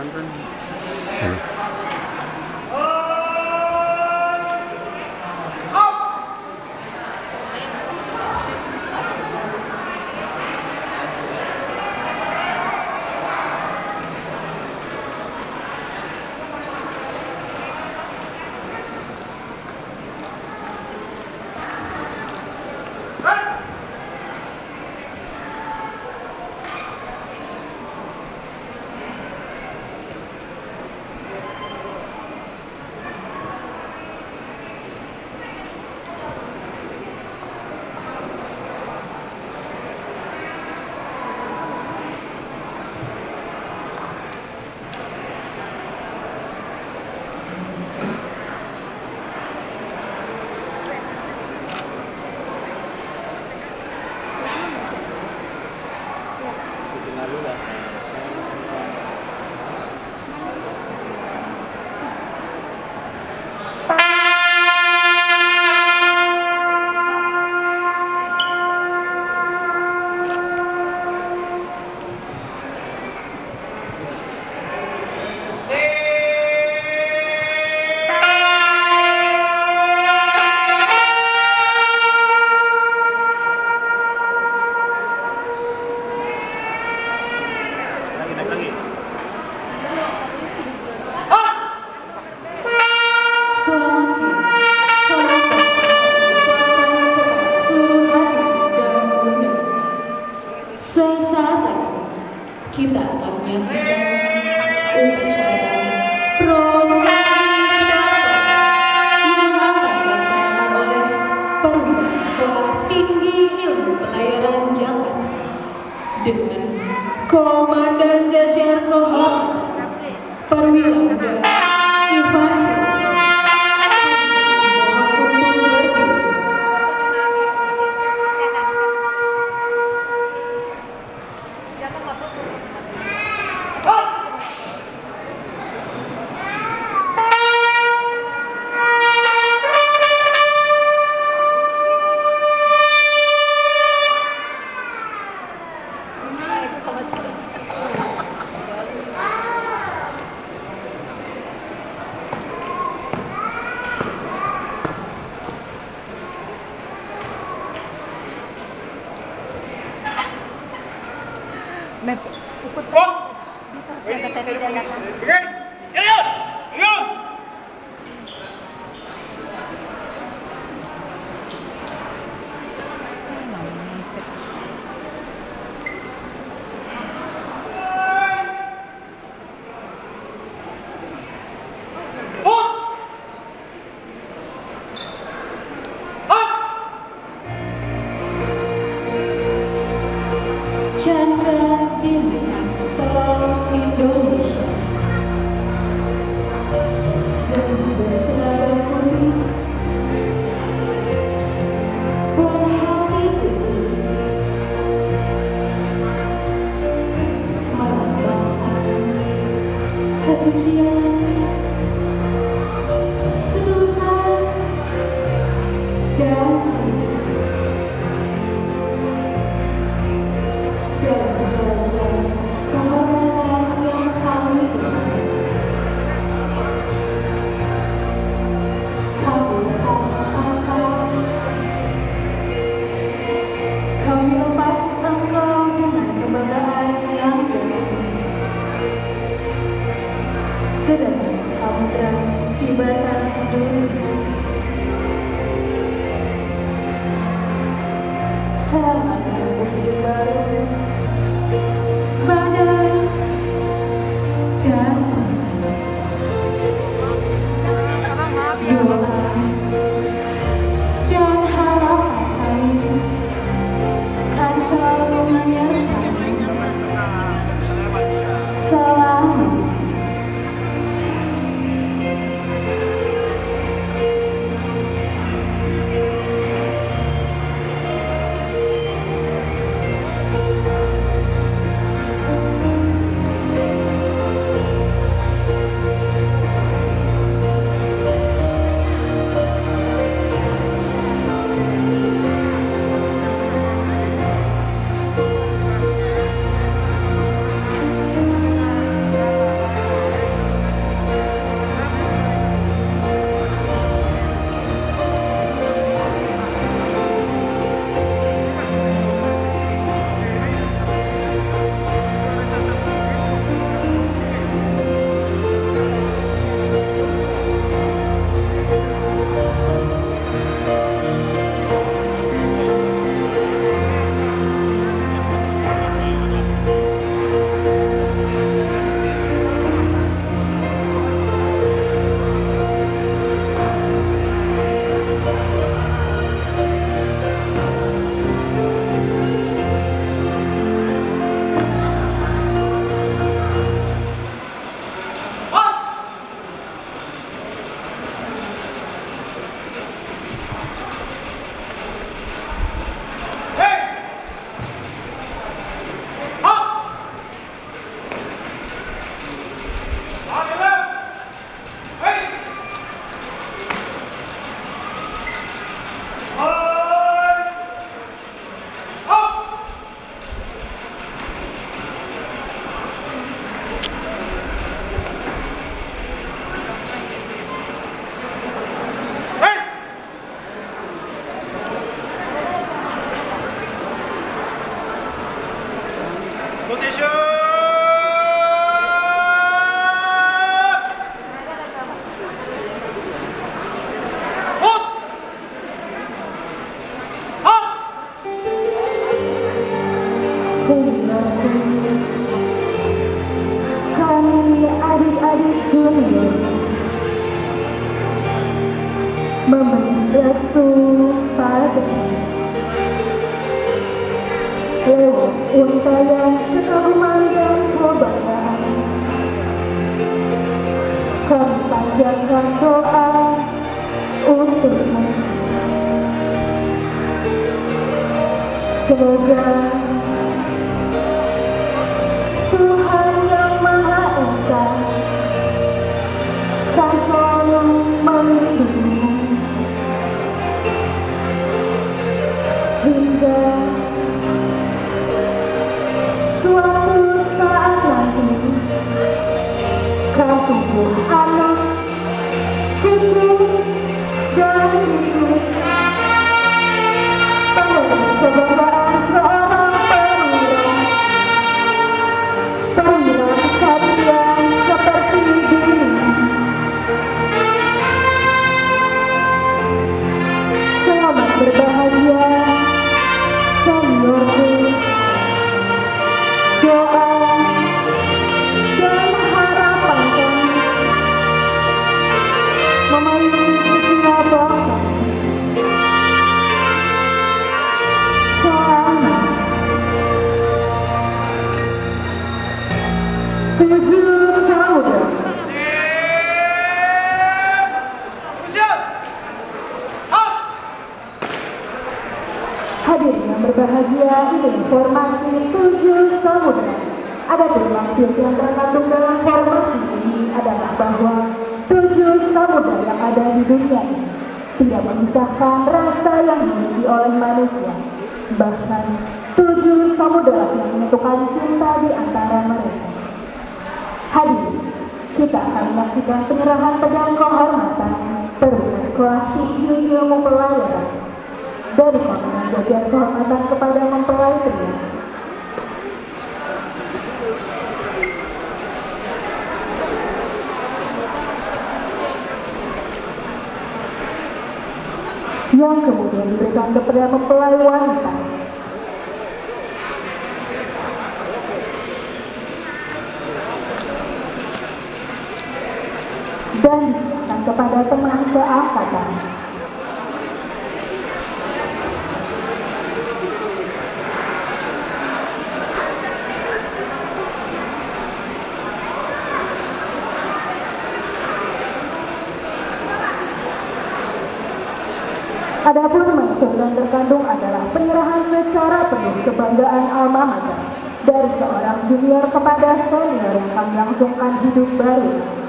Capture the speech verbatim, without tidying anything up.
nonton. Hmm. Kita akan menyaksikan upacara prosesi yang akan dilaksanakan oleh perwira Sekolah Tinggi Ilmu Pelayaran Jakarta dengan Komandan Jajar Kehormatan Perwira Muda Ivan. Mep, ikut bisa siasa T V dan datang. Chandra Dewi Pelaut Indonesia dan berseragam putih berhati putih melambangkan kesucian, ketulusan dan cinta. Dan jajar kehormatan yang kami beri, kami lepas engkau, kami lepas engkau dengan kebanggaan yang dalam. Sedang samudra di batas dunia, selamat menempuh hidup baru, badai dan doa dan harapan kami kan selalu menyertai selamanya. senior memberi restu padamu lewat untayan kekaguman dan kebanggaan. Kami panjatkan doa untukmu. Semoga Tuhan yang Maha Esa kan selalu melindungimu hingga suatu saat nanti kau tumbuh anak, cucu, dan cucu penuh kebanggaan seorang perwira, perwira kesatria seperti dirimu. Selamat berbahagia, seniorku. Doa dan harapan kami memayungi setiap langkah selama tujuh samudra. Hadirin yang berbahagia, ini informasi tujuh samudra. Ada berlangsung yang terkandung dalam formasi ini adalah bahwa tujuh samudra yang ada di dunia ini tidak memisahkan rasa yang dimiliki oleh manusia. Bahkan tujuh samudra yang menentukan cinta di antara mereka. Hadirin, kita akan menyaksikan penyerahan pedang kehormatan perwira sekolah tinggi ilmu pelayaran dari komandan jajar kehormatan kepada mempelai pria. Yang kemudian diberikan kepada mempelai wanita. Dan diserahkan kepada teman seangkatan. Adapun maksud yang terkandung adalah penyerahan secara penuh kebanggaan alma mater dari seorang junior kepada senior yang akan melangsungkan hidup baru.